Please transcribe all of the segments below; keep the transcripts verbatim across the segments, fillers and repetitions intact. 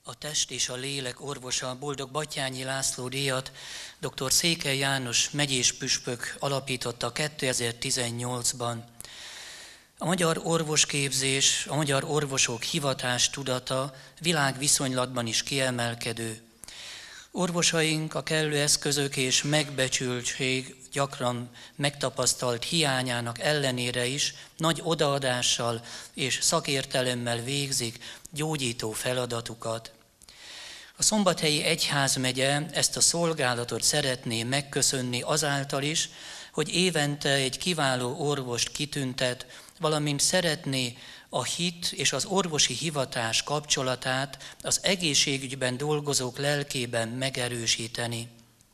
A test és a lélek orvosa Boldog Batthyányi László díjat dr. Székely János megyés püspök alapította kétezer-tizennyolcban. A magyar orvosképzés, a magyar orvosok hivatás tudata világviszonylatban is kiemelkedő. Orvosaink a kellő eszközök és megbecsültség gyakran megtapasztalt hiányának ellenére is nagy odaadással és szakértelemmel végzik gyógyító feladatukat. A Szombathelyi Egyházmegye ezt a szolgálatot szeretné megköszönni azáltal is, hogy évente egy kiváló orvost kitüntet, valamint szeretné a hit és az orvosi hivatás kapcsolatát az egészségügyben dolgozók lelkében megerősíteni.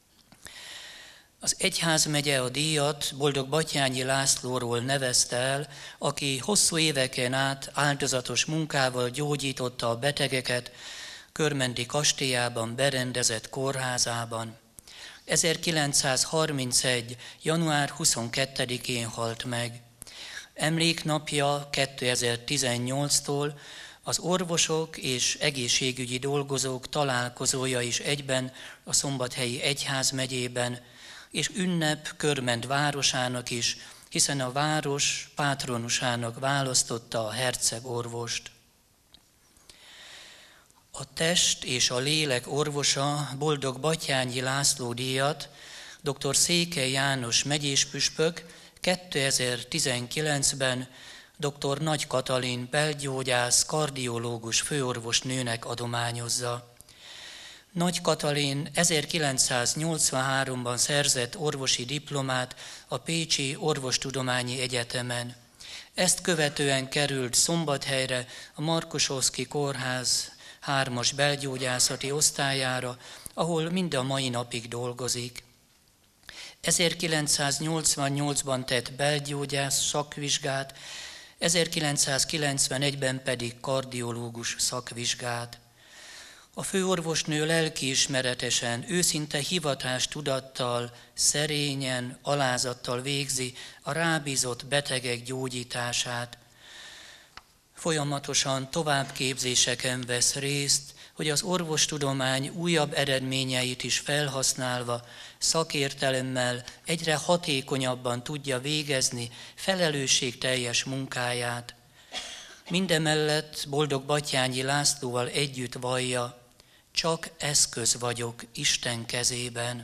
Az Egyházmegye a díjat Boldog Batthyányi Lászlóról nevezte el, aki hosszú éveken át áldozatos munkával gyógyította a betegeket Körmendi kastélyában berendezett kórházában. ezerkilencszázharmincegy. január huszonkettedikén halt meg. Emléknapja kétezer-tizennyolctól az orvosok és egészségügyi dolgozók találkozója is egyben a Szombathelyi Egyházmegyében, és ünnep Körmend városának is, hiszen a város pátronusának választotta a hercegorvost. A test és a lélek orvosa Boldog Batthyányi László díjat dr. Székely János megyés püspök kétezer-tizenkilencben dr. Nagy Katalin belgyógyász kardiológus főorvosnőnek adományozza. Nagy Katalin ezerkilencszáznyolcvanháromban szerzett orvosi diplomát a Pécsi Orvostudományi Egyetemen. Ezt követően került Szombathelyre a Markusoszki Kórház hármas belgyógyászati osztályára, ahol mind a mai napig dolgozik. ezerkilencszáznyolcvannyolcban tett belgyógyász szakvizsgát, ezerkilencszázkilencvenegyben pedig kardiológus szakvizsgát. A főorvosnő lelkiismeretesen, őszinte hivatástudattal, szerényen, alázattal végzi a rábízott betegek gyógyítását. Folyamatosan továbbképzéseken vesz részt, hogy az orvostudomány újabb eredményeit is felhasználva, szakértelemmel egyre hatékonyabban tudja végezni felelősségteljes munkáját. Mindemellett Boldog Batthyányi Lászlóval együtt vallja, csak eszköz vagyok Isten kezében.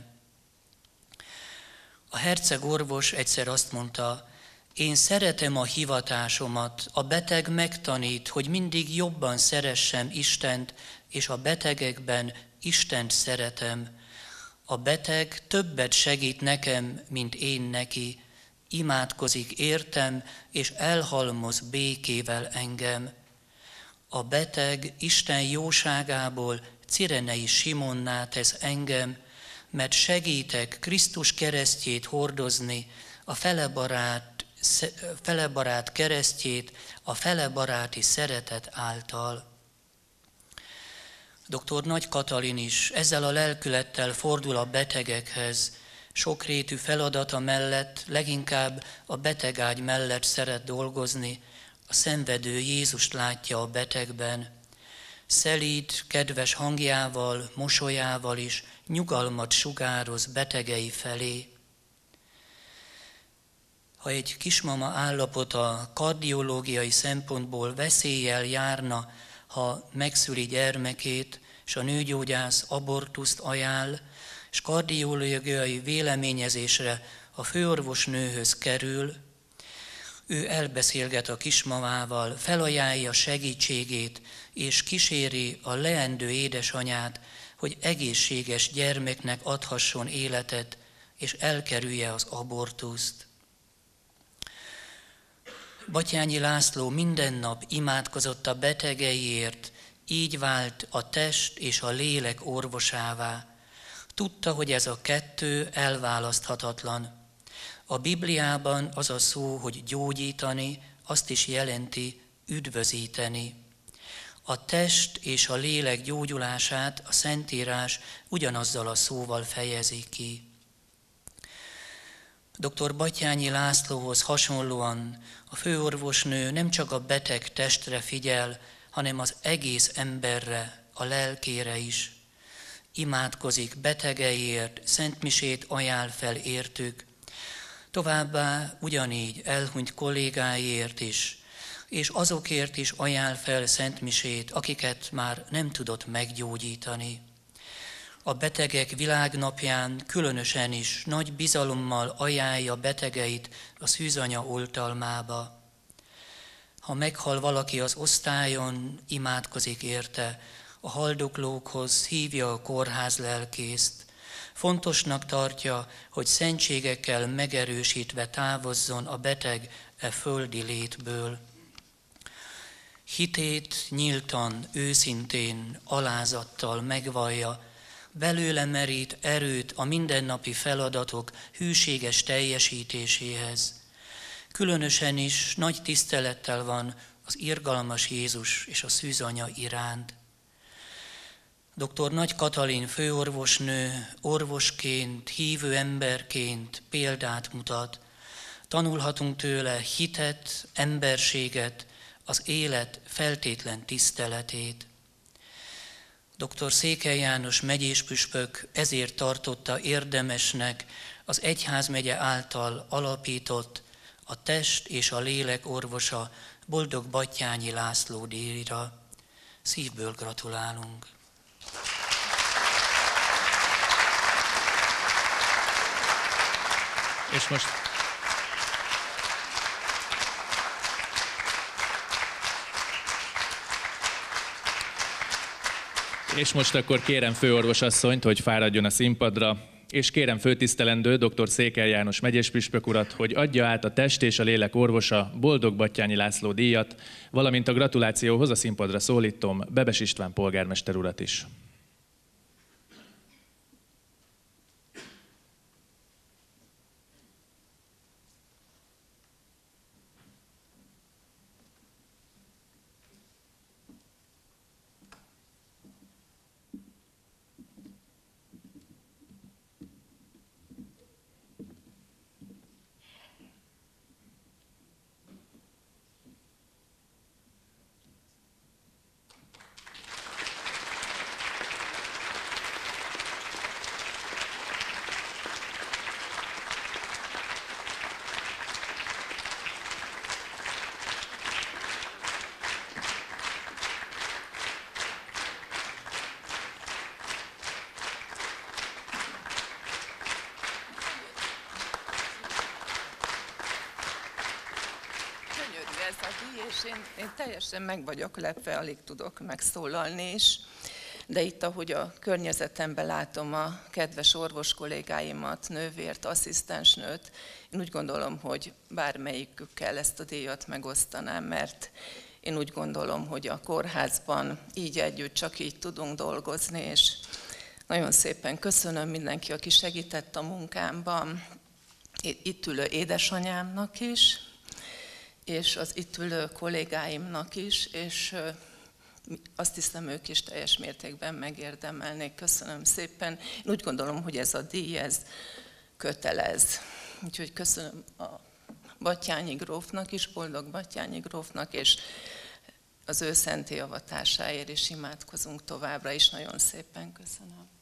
A hercegorvos egyszer azt mondta, én szeretem a hivatásomat, a beteg megtanít, hogy mindig jobban szeressem Istent, és a betegekben Istent szeretem. A beteg többet segít nekem, mint én neki, imádkozik értem, és elhalmoz békével engem. A beteg Isten jóságából Cirenei Simonná tesz engem, mert segítek Krisztus keresztjét hordozni, a felebarát, felebarát keresztjét a felebaráti szeretet által. dr. Nagy Katalin is ezzel a lelkülettel fordul a betegekhez, sokrétű feladata mellett leginkább a betegágy mellett szeret dolgozni, a szenvedő Jézust látja a betegben. Szelíd, kedves hangjával, mosolyával is nyugalmat sugároz betegei felé. Ha egy kismama állapota kardiológiai szempontból veszéllyel járna, ha megszüli gyermekét, és a nőgyógyász abortuszt ajánl, és kardiológiai véleményezésre a főorvosnőhöz kerül, ő elbeszélget a kismamával, felajánlja segítségét, és kíséri a leendő édesanyát, hogy egészséges gyermeknek adhasson életet, és elkerülje az abortuszt. Batthyányi László minden nap imádkozott a betegeiért, így vált a test és a lélek orvosává. Tudta, hogy ez a kettő elválaszthatatlan. A Bibliában az a szó, hogy gyógyítani, azt is jelenti üdvözíteni. A test és a lélek gyógyulását a Szentírás ugyanazzal a szóval fejezi ki. dr. Batthyányi Lászlóhoz hasonlóan a főorvosnő nem csak a beteg testre figyel, hanem az egész emberre, a lelkére is. Imádkozik betegeiért, szentmisét ajánl fel értük, továbbá ugyanígy elhunyt kollégáiért is, és azokért is ajánl fel szentmisét, akiket már nem tudott meggyógyítani. A betegek világnapján különösen is nagy bizalommal ajánlja betegeit a szűzanya oltalmába. Ha meghal valaki az osztályon, imádkozik érte, a haldoklókhoz hívja a kórház lelkészt. Fontosnak tartja, hogy szentségekkel megerősítve távozzon a beteg e földi létből. Hitét nyíltan, őszintén, alázattal megvallja, belőle merít erőt a mindennapi feladatok hűséges teljesítéséhez. Különösen is nagy tisztelettel van az irgalmas Jézus és a szűzanya iránt. doktor Nagy Katalin főorvosnő orvosként, hívő emberként példát mutat. Tanulhatunk tőle hitet, emberséget, az élet feltétlen tiszteletét. doktor Székely János megyéspüspök ezért tartotta érdemesnek az egyházmegye által alapított a test és a lélek orvosa Boldog Batthyányi László díjra. Szívből gratulálunk! És most És most akkor kérem főorvosasszonyt, hogy fáradjon a színpadra, és kérem főtisztelendő doktor Székely János megyéspüspök urat, hogy adja át a test és a lélek orvosa Boldog Batthyányi László díjat, valamint a gratulációhoz a színpadra szólítom Bebes István polgármester urat is. Én, én teljesen meg vagyok lepve, alig tudok megszólalni is, de itt, ahogy a környezetemben látom a kedves orvos kollégáimat, nővért, asszisztensnőt, én úgy gondolom, hogy bármelyikükkel ezt a díjat megosztanám, mert én úgy gondolom, hogy a kórházban így együtt csak így tudunk dolgozni, és nagyon szépen köszönöm mindenki, aki segített a munkámban, itt ülő édesanyámnak is, és az itt ülő kollégáimnak is, és azt hiszem, ők is teljes mértékben megérdemelnék. Köszönöm szépen. Én úgy gondolom, hogy ez a díj, ez kötelez. Úgyhogy köszönöm a Batthyányi grófnak is, Boldog Batthyányi grófnak, és az ő szenté avatásáért is imádkozunk továbbra is. Nagyon szépen köszönöm.